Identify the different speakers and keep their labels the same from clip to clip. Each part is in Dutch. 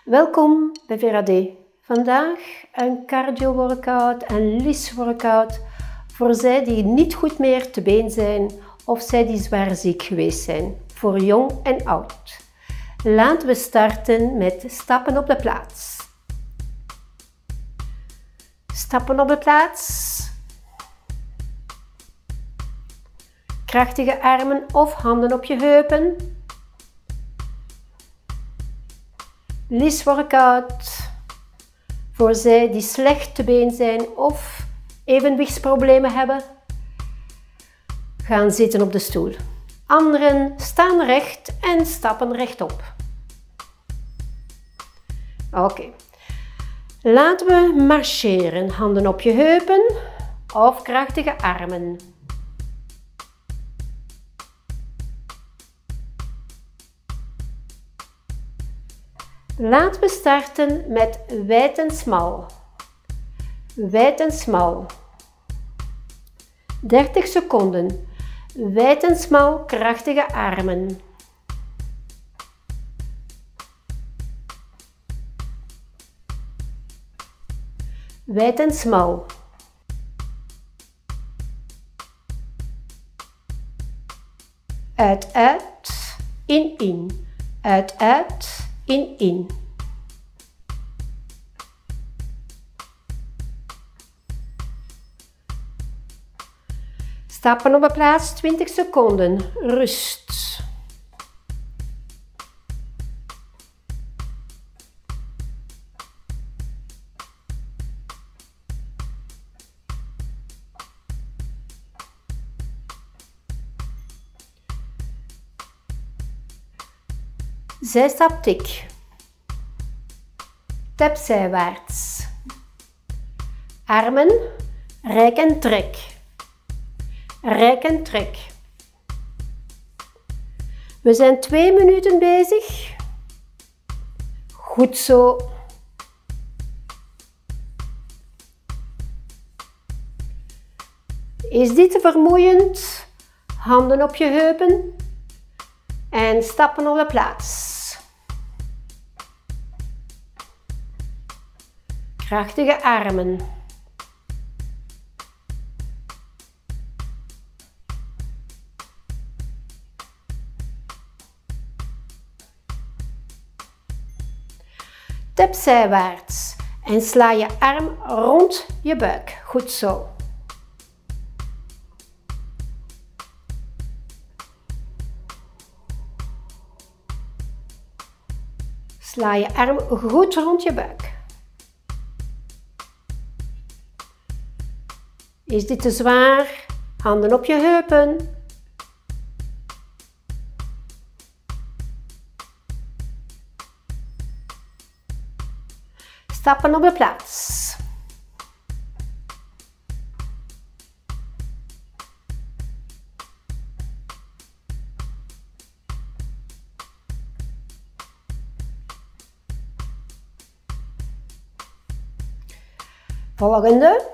Speaker 1: Welkom bij Vera D. Vandaag een cardio workout, een lis workout voor zij die niet goed meer te been zijn of zij die zwaar ziek geweest zijn, voor jong en oud. Laten we starten met stappen op de plaats. Stappen op de plaats. Krachtige armen of handen op je heupen. Lis workout voor zij die slecht te been zijn of evenwichtsproblemen hebben. Gaan zitten op de stoel. Anderen staan recht en stappen rechtop. Oké. Laten we marcheren. Handen op je heupen of krachtige armen. Laten we starten met wijd en smal. Wijd en smal. 30 seconden. Wijd en smal, krachtige armen. Wijd en smal. Uit, uit, in, in. Uit, uit. In. Stappen op de plaats, 20 seconden. Rust. Zijstaptik. Tap zijwaarts. Armen, rek en trek. Rek en trek. We zijn 2 minuten bezig. Goed zo. Is dit te vermoeiend? Handen op je heupen en stappen op de plaats. Krachtige armen. Tap zijwaarts en sla je arm rond je buik. Goed zo. Sla je arm goed rond je buik. Is dit te zwaar? Handen op je heupen. Stappen op de plaats. Volgende.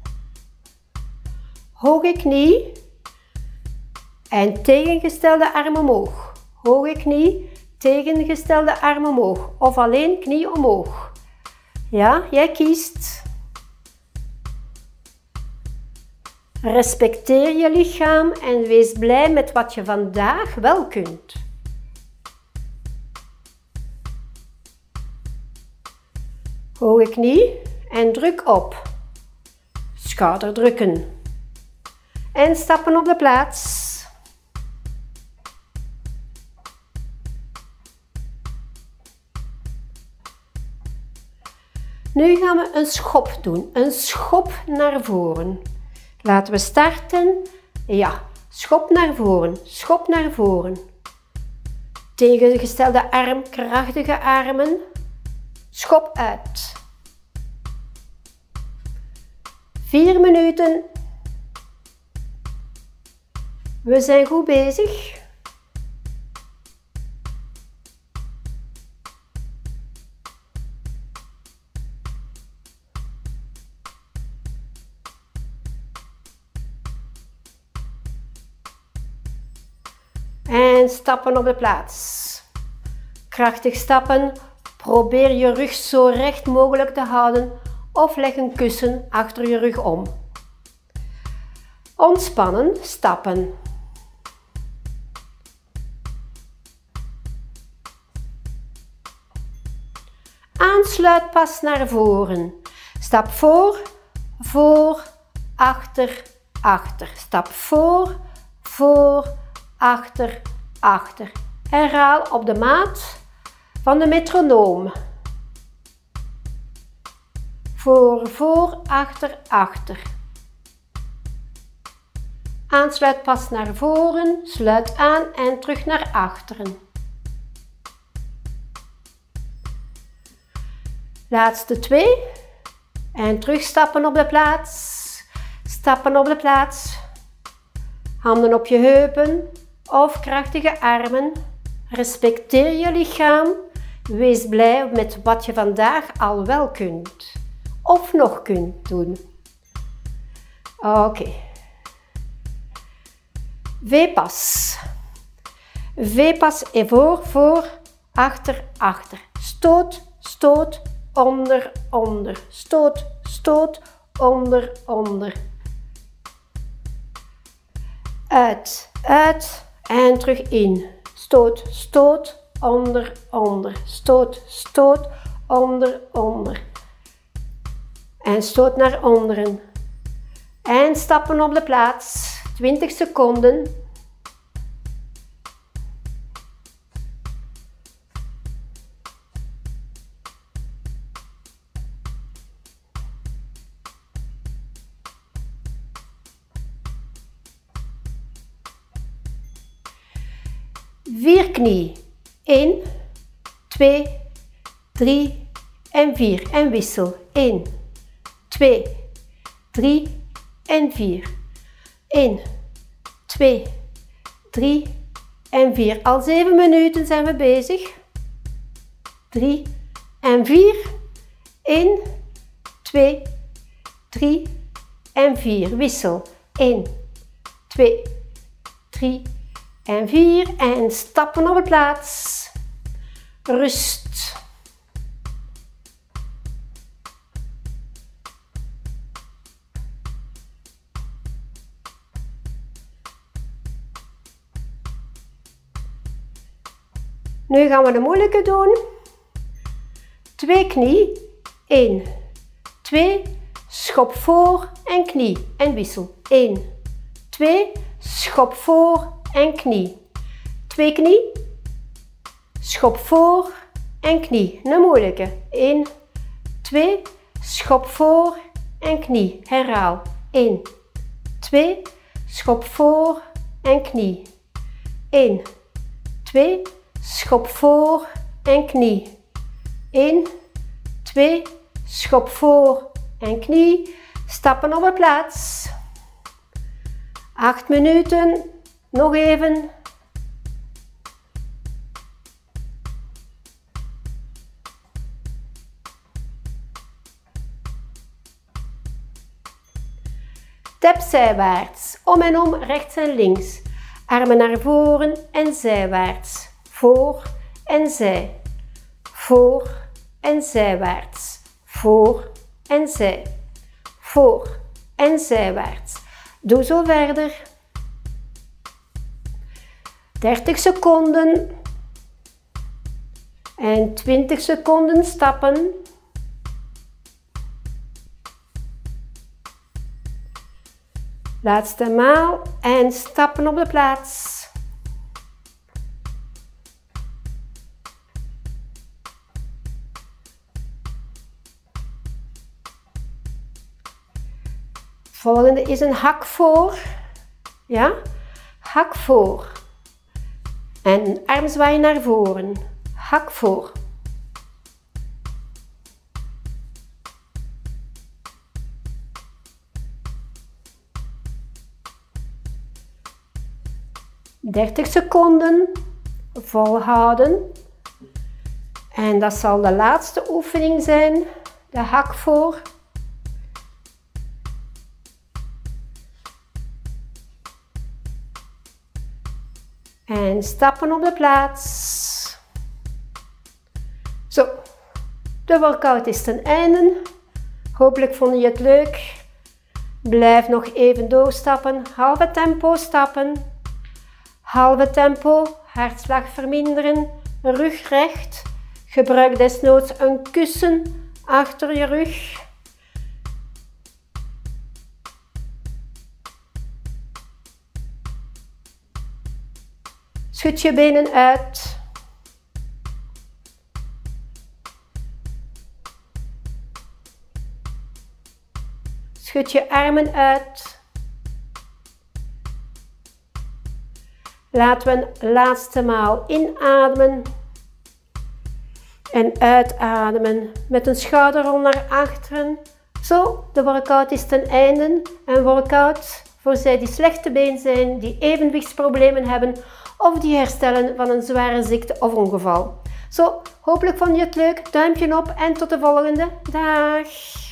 Speaker 1: Hoge knie en tegengestelde arm omhoog. Hoge knie, tegengestelde arm omhoog. Of alleen knie omhoog. Ja, jij kiest. Respecteer je lichaam en wees blij met wat je vandaag wel kunt. Hoge knie en druk op. Schouder drukken. En stappen op de plaats. Nu gaan we een schop doen. Een schop naar voren. Laten we starten. Ja, schop naar voren. Schop naar voren. Tegengestelde arm, krachtige armen. Schop uit. 4 minuten. We zijn goed bezig. En stappen op de plaats. Krachtig stappen Probeer je rug zo recht mogelijk te houden of leg een kussen achter je rug om. Ontspannen, stappen. Aansluitpas naar voren. Stap voor, voor, achter, achter. Stap voor, voor, achter, achter. Herhaal op de maat van de metronoom. Voor, voor, achter, achter. Aansluitpas naar voren, sluit aan en terug naar achteren. Laatste 2. En terugstappen op de plaats. Stappen op de plaats. Handen op je heupen of krachtige armen. Respecteer je lichaam. Wees blij met wat je vandaag al wel kunt. Of nog kunt doen. Oké. V-pas. V-pas en voor, voor, achter, achter. Stoot, stoot, onder, onder. Stoot, stoot, onder, onder. Uit, uit en terug in. Stoot, stoot, onder, onder. Stoot, stoot, onder, onder. En stoot naar onderen. En stappen op de plaats. 20 seconden. Vierknie. 1, 2, 3 en 4. En wissel. 1, 2, 3 en 4. 1, 2, 3 en 4. Al 7 minuten zijn we bezig. 3 en 4. 1, 2, 3 en 4. Wissel. 1, 2, 3 en 4. En stappen op de plaats. Rust. Nu gaan we de moeilijke doen. 2 knie. 1, 2, schop voor en knie. En wissel. 1, 2, schop voor en knie. 2 knie. Schop voor en knie. Een moeilijke. 1, 2, schop voor en knie. Herhaal. 1, 2, schop voor en knie. 1, 2, schop voor en knie. 1, 2, schop voor en knie. Stappen op de plaats. 8 minuten. Nog even. Tap zijwaarts. Om en om, rechts en links. Armen naar voren en zijwaarts. Voor en zij. Voor en zijwaarts. Voor en zij. Voor en zijwaarts. Doe zo verder. 30 seconden. En 20 seconden stappen. Laatste maal en stappen op de plaats. Volgende is een hak voor. Ja? Hak voor. En arm zwaaien naar voren. Hak voor. ...30 seconden volhouden. En dat zal de laatste oefening zijn. De hak voor. En stappen op de plaats. Zo. De workout is ten einde. Hopelijk vond je het leuk. Blijf nog even doorstappen. Halve tempo stappen. Halve tempo. Hartslag verminderen. Rug recht. Gebruik desnoods een kussen achter je rug. Schud je benen uit. Schud je armen uit. Laten we een laatste maal inademen. En uitademen met een schouderrol naar achteren. Zo, de workout is ten einde. Een workout voor zij die slechte been zijn, die evenwichtsproblemen hebben of die herstellen van een zware ziekte of ongeval. Zo, hopelijk vond je het leuk. Duimpje op en tot de volgende. Dag!